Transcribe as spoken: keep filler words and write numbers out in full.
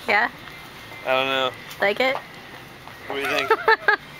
Yeah? I don't know. Like it? What do you think?